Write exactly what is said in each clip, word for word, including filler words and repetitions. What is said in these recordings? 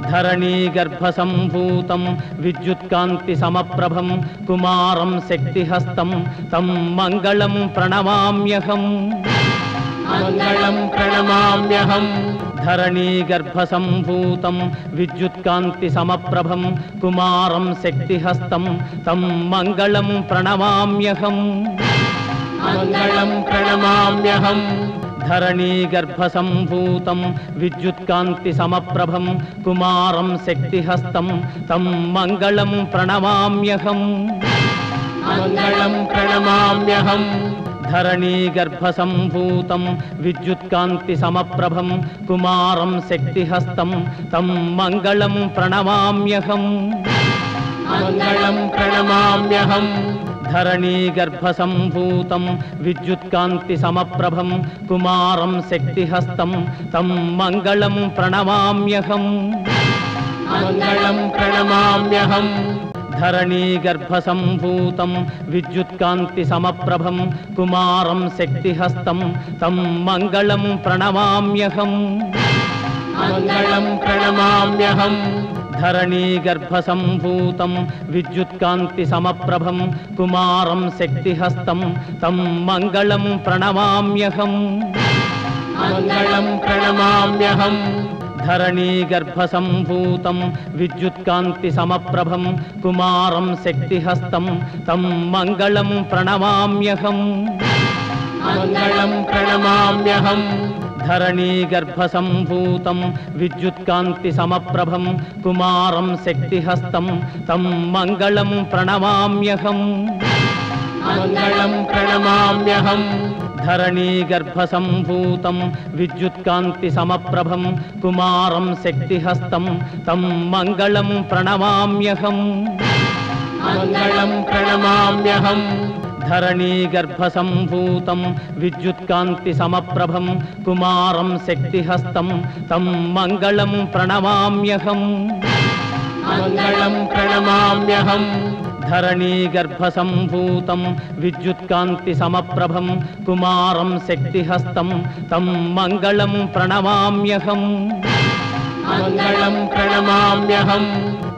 धरणीगर्भसम्भूतं विद्युत्कान्तिसमप्रभं कुमारं शक्तिहस्तं तं मङ्गलं प्रणमाम्यहम् मङ्गलं प्रणमाम्यहम् धरणीगर्भसम्भूतं विद्युत्कान्तिसमप्रभं कुमारं शक्तिहस्तं तं मङ्गलं प्रणमाम्यहम् मङ्गलं प्रणमाम्यहम् धरणीगर्भसम्भूतं विद्युत्कान्तिसमप्रभं कुमारं शक्तिहस्तं तं मङ्गलं प्रणमाम्यहम् मङ्गलं प्रणमाम्यहम् धरणीगर्भसम्भूतं विद्युत्कान्तिसमप्रभं कुमारं शक्तिहस्तं तं मङ्गलं प्रणमाम्यहम् मङ्गलं प्रणमाम्यहम् धरणीगर्भसम्भूतं विद्युत्कान्तिसमप्रभं कुमारं शक्तिहस्तं तं मङ्गलं प्रणमाम्यहम् मङ्गलं प्रणमाम्यहम् धरणीगर्भसम्भूतं विद्युत्कान्तिसमप्रभं कुमारं शक्तिहस्तं तं मङ्गलं प्रणमाम्यहम् मङ्गलं प्रणमाम्यहम् धरणीगर्भसम्भूतं विद्युत्कान्तिसमप्रभं कुमारं शक्तिहस्तं तं मङ्गलं प्रणमाम्यहम् मङ्गलं प्रणमाम्यहम् धरणीगर्भसम्भूतं विद्युत्कान्तिसमप्रभं कुमारं शक्तिहस्तं तं मङ्गलं प्रणमाम्यहम् मङ्गलं प्रणमाम्यहम् धरणीगर्भसम्भूतं विद्युत्कान्तिसमप्रभं कुमारं शक्तिहस्तं तं मङ्गलं प्रणमाम्यहम् मङ्गलं प्रणमाम्यहम् धरणीगर्भसम्भूतं विद्युत्कान्तिसमप्रभं कुमारं शक्तिहस्तं तं मङ्गलं प्रणमाम्यहम् मङ्गलं प्रणमाम्यहम् धरणीगर्भसम्भूतं विद्युत्कान्तिसमप्रभं कुमारं शक्तिहस्तं तं मङ्गलं प्रणमाम्यहम् मङ्गलं प्रणमाम्यहम् धरणीगर्भसम्भूतं विद्युत्कान्तिसमप्रभं कुमारं शक्तिहस्तं तं मङ्गलं प्रणमाम्यहम् मङ्गलं प्रणमाम्यहम्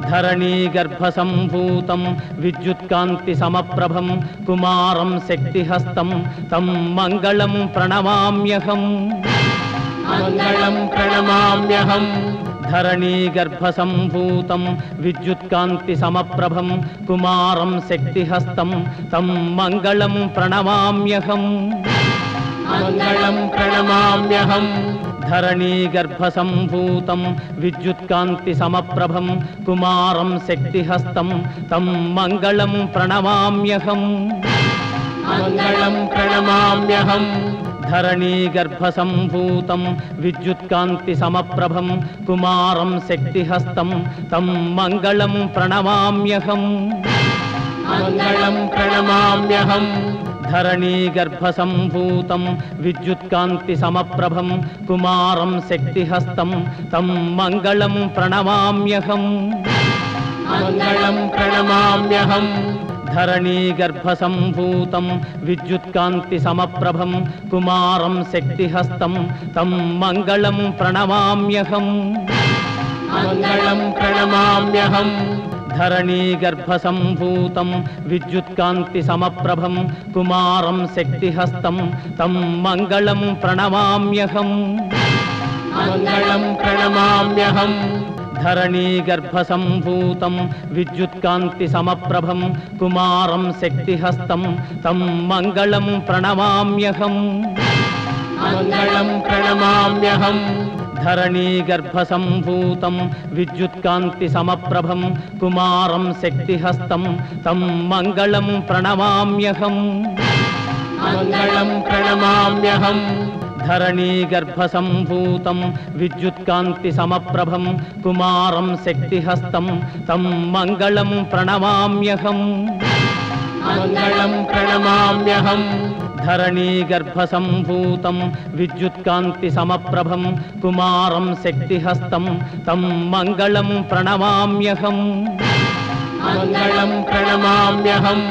धरणीगर्भसम्भूतं विद्युत्कान्तिसमप्रभं कुमारं शक्तिहस्तं तं मङ्गलं प्रणमाम्यहम् मङ्गलं प्रणमाम्यहम् धरणीगर्भसम्भूतं विद्युत्कान्तिसमप्रभं कुमारं शक्तिहस्तं तं मङ्गलं प्रणमाम्यहम् मङ्गलं प्रणमाम्यहम् धरणीगर्भसम्भूतं विद्युत्कान्तिसमप्रभं कुमारं शक्तिहस्तं तं मङ्गलं प्रणमाम्यहम् मङ्गलं प्रणमाम्यहम् धरणीगर्भसम्भूतं विद्युत्कान्तिसमप्रभं कुमारं शक्तिहस्तं तं मङ्गलं प्रणमाम्यहम् मङ्गलं प्रणमाम्यहम् धरणीगर्भसम्भूतं विद्युत्कान्तिसमप्रभं कुमारं शक्तिहस्तं तं मङ्गलं प्रणमाम्यहम् मङ्गलं प्रणमाम्यहम् धरणीगर्भसम्भूतं विद्युत्कान्तिसमप्रभं कुमारं शक्तिहस्तं तं मङ्गलं प्रणमाम्यहम् मङ्गलं प्रणमाम्यहम् धरणीगर्भसम्भूतं विद्युत्कान्तिसमप्रभं कुमारं शक्तिहस्तं तं मङ्गलं प्रणमाम्यहम् मङ्गलं प्रणमाम्यहम् धरणीगर्भसम्भूतं विद्युत्कान्तिसमप्रभं कुमारं शक्तिहस्तं तं मङ्गलं प्रणमाम्यहम् मङ्गलं प्रणमाम्यहम् धरणीगर्भसम्भूतं विद्युत्कान्तिसमप्रभं कुमारं शक्तिहस्तं तं मङ्गलं प्रणमाम्यहम् मङ्गलं प्रणमाम्यहम् धरणीगर्भसम्भूतं विद्युत्कान्तिसमप्रभं कुमारं शक्तिहस्तं तं मङ्गलं प्रणमाम्यहम् मङ्गलं प्रणमाम्यहम् धरणीगर्भसम्भूतं विद्युत्कान्तिसमप्रभं कुमारं शक्तिहस्तं तं मङ्गलं प्रणमाम्यहम् मङ्गलं प्रणमाम्यहम्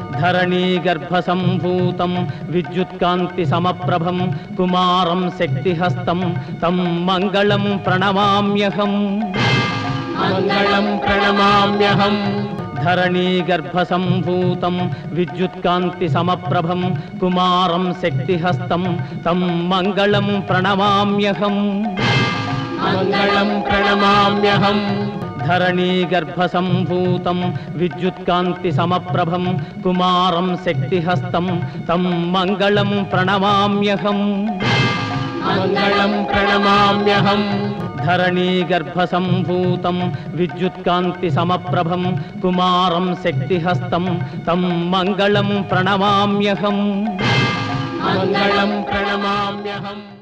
धरणीगर्भसम्भूतं विद्युत्कान्तिसमप्रभं कुमारं शक्तिहस्तं तं मङ्गलं प्रणमाम्यहम् మంగళం ప్రణమామ్యహం ధరణీగర్భసంభూతం విద్యుత్కాంతి సమప్రభం కుమారం శక్తిహస్తం తం మంగళం ప్రణమామ్యహం మంగళం ప్రణమామ్యహం ధరణీగర్భసంభూతం విద్యుత్కాంతి సమప్రభం కుమారం శక్తిహస్తం తం మంగళం ప్రణమామ్యహం మంగళం ప్రణమామ్యహం ధరణీగర్భసంభూతం విద్యుత్కాంతి సమప్రభం కుమారం శక్తిహస్తం తం మంగళం ప్రణమామ్యహం మంగళం ప్రణమామ్యహం